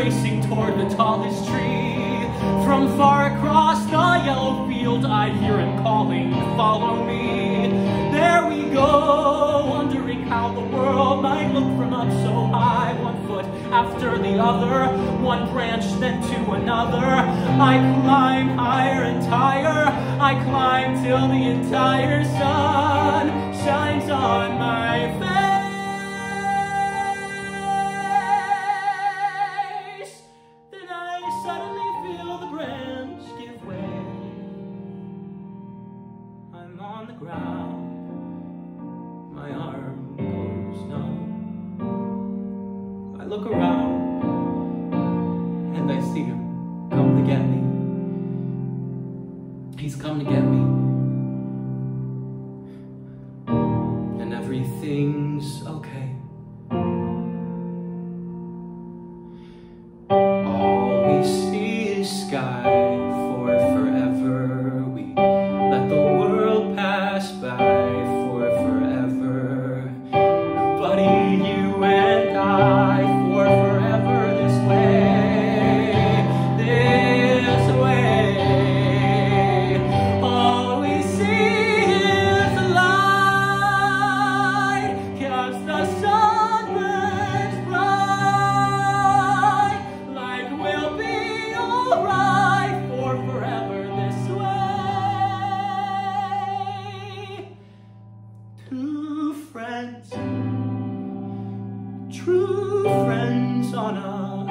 racing toward the tallest tree. From far across the yellow field, I'd hear him calling, follow me. There we go, wondering how the world might look from up so high. One foot after the other, one branch then to another. I climb higher and higher, I climb till the entire sun shines on my face. Then I suddenly feel the branch give way. I'm on the ground, my arm goes numb. I look around and I see him come to get me. He's come to get me. And everything's okay. All we see is sky for forever. We let the world pass by for forever. Buddy, you and I, for forever this way. This way. All we see is the light, 'cause the sun burns bright. Like we'll be alright for forever this way. Two friends, true friends on a